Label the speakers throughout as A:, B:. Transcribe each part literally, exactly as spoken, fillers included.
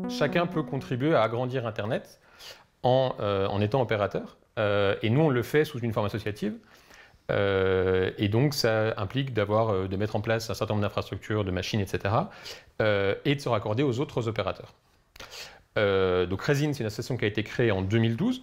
A: Chacun peut contribuer à agrandir Internet en, euh, en étant opérateur. Euh, et nous, on le fait sous une forme associative. Euh, et donc, ça implique d'avoir, euh, de mettre en place un certain nombre d'infrastructures, de machines, et cetera. Euh, et de se raccorder aux autres opérateurs. Euh, donc, Résine, c'est une association qui a été créée en deux mille douze,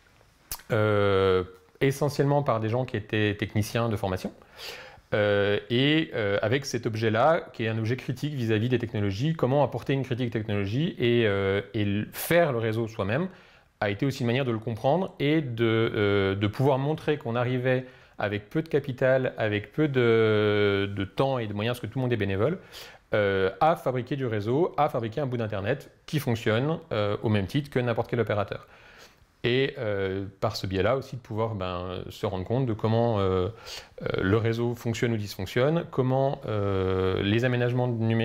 A: euh, essentiellement par des gens qui étaient techniciens de formation. Euh, et euh, avec cet objet-là, qui est un objet critique vis-à-vis des technologies, comment apporter une critique technologie et, euh, et faire le réseau soi-même, a été aussi une manière de le comprendre et de, euh, de pouvoir montrer qu'on arrivait avec peu de capital, avec peu de, de temps et de moyens, parce que tout le monde est bénévole, euh, à fabriquer du réseau, à fabriquer un bout d'Internet qui fonctionne euh, au même titre que n'importe quel opérateur. Et euh, par ce biais-là aussi de pouvoir ben, se rendre compte de comment euh, euh, le réseau fonctionne ou dysfonctionne, comment euh, les, aménagements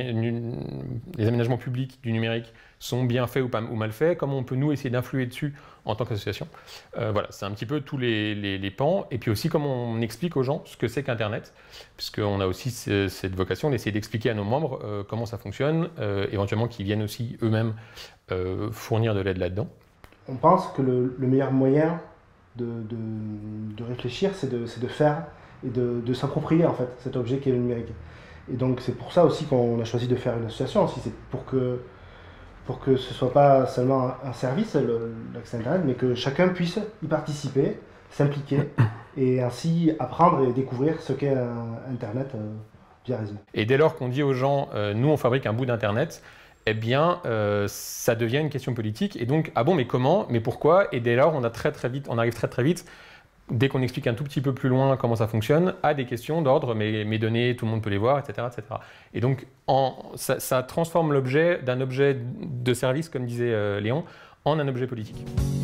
A: les aménagements publics du numérique sont bien faits ou, pas, ou mal faits, comment on peut nous essayer d'influer dessus en tant qu'association. Euh, voilà, c'est un petit peu tous les, les, les pans, et puis aussi comment on explique aux gens ce que c'est qu'Internet, puisqu'on a aussi ce, cette vocation d'essayer d'expliquer à nos membres euh, comment ça fonctionne, euh, éventuellement qu'ils viennent aussi eux-mêmes euh, fournir de l'aide là-dedans.
B: On pense que le, le meilleur moyen de, de, de réfléchir, c'est de, de faire et de, de s'approprier en fait cet objet qui est le numérique. Et donc c'est pour ça aussi qu'on a choisi de faire une association aussi, c'est pour que, pour que ce ne soit pas seulement un service, l'accès Internet, mais que chacun puisse y participer, s'impliquer et ainsi apprendre et découvrir ce qu'est Internet euh, via Résine.
A: Et dès lors qu'on dit aux gens, euh, nous on fabrique un bout d'Internet, eh bien, euh, ça devient une question politique. Et donc, ah bon, mais comment, mais pourquoi? Et dès lors, on, a très, très vite, on arrive très très vite, dès qu'on explique un tout petit peu plus loin comment ça fonctionne, à des questions d'ordre, mais mes données, tout le monde peut les voir, et cetera et cetera. Et donc, en, ça, ça transforme l'objet d'un objet de service, comme disait euh, Léon, en un objet politique.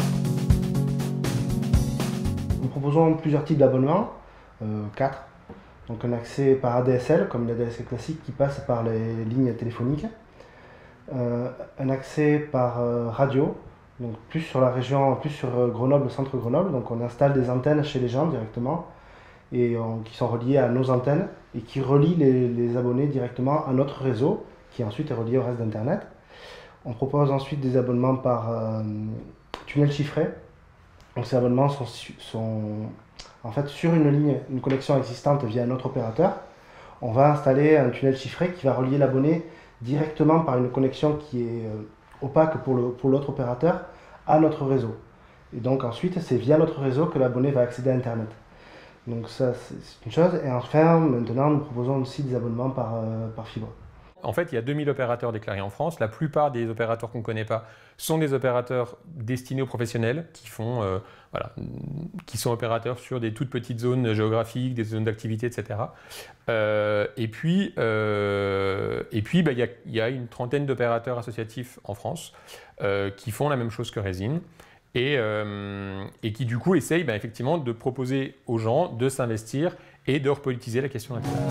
B: Nous proposons plusieurs types d'abonnements, euh, quatre. Donc un accès par A D S L, comme l'A D S L classique qui passe par les lignes téléphoniques. Euh, un accès par euh, radio, donc plus sur la région, plus sur euh, Grenoble, centre Grenoble. Donc on installe des antennes chez les gens directement et on, qui sont reliées à nos antennes et qui relient les, les abonnés directement à notre réseau qui ensuite est relié au reste d'Internet. On propose ensuite des abonnements par euh, tunnel chiffré. Donc ces abonnements sont, sont en fait sur une ligne, une connexion existante via notre opérateur. On va installer un tunnel chiffré qui va relier l'abonné directement par une connexion qui est euh, opaque pour le, pour l'autre opérateur à notre réseau. Et donc ensuite, c'est via notre réseau que l'abonné va accéder à Internet. Donc ça, c'est une chose. Et enfin, maintenant, nous proposons aussi des abonnements par, euh, par fibre.
A: En fait, il y a deux mille opérateurs déclarés en France. La plupart des opérateurs qu'on ne connaît pas sont des opérateurs destinés aux professionnels qui, font, euh, voilà, qui sont opérateurs sur des toutes petites zones géographiques, des zones d'activité, et cetera. Euh, et puis, euh, et puis bah, y a, y a une trentaine d'opérateurs associatifs en France euh, qui font la même chose que Résine et, euh, et qui du coup essayent bah, effectivement de proposer aux gens de s'investir et de repolitiser la question d'Internet.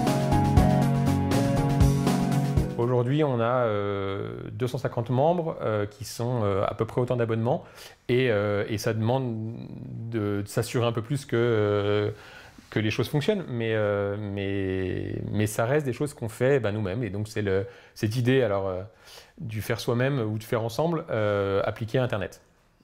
A: Aujourd'hui, on a euh, deux cent cinquante membres euh, qui sont euh, à peu près autant d'abonnements et, euh, et ça demande de, de s'assurer un peu plus que, euh, que les choses fonctionnent, mais, euh, mais, mais ça reste des choses qu'on fait ben, nous-mêmes. Et donc c'est cette idée alors, euh, du faire soi-même ou de faire ensemble euh, appliquée à Internet.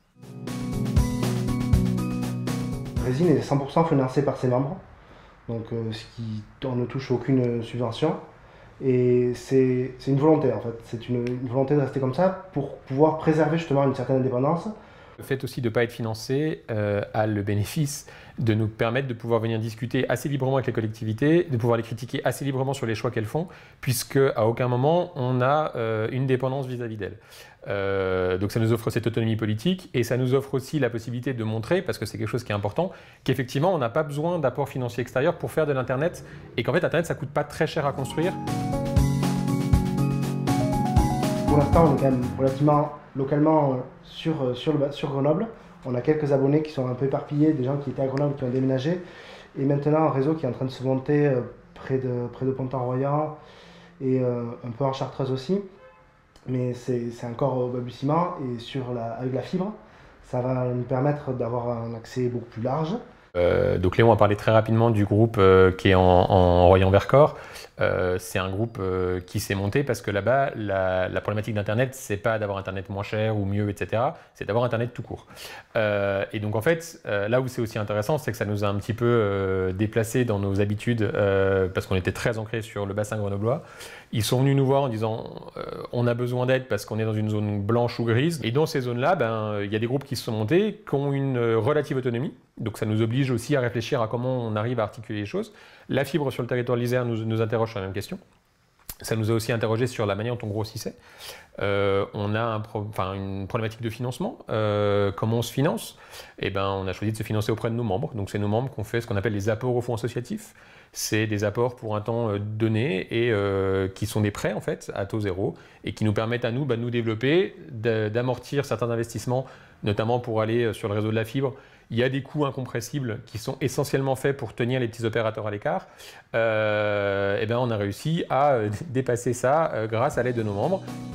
B: Résine est cent pour cent financé par ses membres, donc euh, ce qui, on ne touche aucune subvention. Et c'est une volonté en fait, c'est une, une volonté de rester comme ça pour pouvoir préserver justement une certaine indépendance.
A: Le fait aussi de ne pas être financé euh, a le bénéfice de nous permettre de pouvoir venir discuter assez librement avec les collectivités, de pouvoir les critiquer assez librement sur les choix qu'elles font, puisque à aucun moment on a euh, une dépendance vis-à-vis d'elles. Euh, donc ça nous offre cette autonomie politique et ça nous offre aussi la possibilité de montrer, parce que c'est quelque chose qui est important, qu'effectivement on n'a pas besoin d'apport financier extérieur pour faire de l'Internet et qu'en fait Internet ça coûte pas très cher à construire.
B: Pour l'instant on est quand même relativement localement sur, sur, le, sur Grenoble. On a quelques abonnés qui sont un peu éparpillés, des gens qui étaient à Grenoble qui ont déménagé et maintenant un réseau qui est en train de se monter près de, près de Pont-en-Royans et euh, un peu en Chartreuse aussi. Mais c'est encore au balbutiement et sur la, avec la fibre, ça va nous permettre d'avoir un accès beaucoup plus large
A: Euh, donc Léon a parlé très rapidement du groupe euh, qui est en, en Royan-Vercors. Euh, c'est un groupe euh, qui s'est monté parce que là-bas, la, la problématique d'Internet, c'est pas d'avoir Internet moins cher ou mieux, et cetera. C'est d'avoir Internet tout court. Euh, et donc en fait, euh, là où c'est aussi intéressant, c'est que ça nous a un petit peu euh, déplacés dans nos habitudes euh, parce qu'on était très ancrés sur le bassin grenoblois. Ils sont venus nous voir en disant euh, on a besoin d'aide parce qu'on est dans une zone blanche ou grise. Et dans ces zones-là, ben, il y a des groupes qui se sont montés, qui ont une relative autonomie. Donc ça nous oblige aussi à réfléchir à comment on arrive à articuler les choses. La fibre sur le territoire de l'Isère nous, nous interroge sur la même question. Ça nous a aussi interrogé sur la manière dont on grossissait. Euh, on a un pro, enfin, une problématique de financement. Euh, comment on se finance? Eh ben, on a choisi de se financer auprès de nos membres. Donc c'est nos membres qu'on fait ce qu'on appelle les apports au fonds associatif. C'est des apports pour un temps euh, donné et euh, qui sont des prêts en fait à taux zéro et qui nous permettent à nous bah, de nous développer, d'amortir certains investissements, notamment pour aller sur le réseau de la fibre. Il y a des coûts incompressibles qui sont essentiellement faits pour tenir les petits opérateurs à l'écart. Euh, et ben on a réussi à dépasser ça euh, grâce à l'aide de nos membres.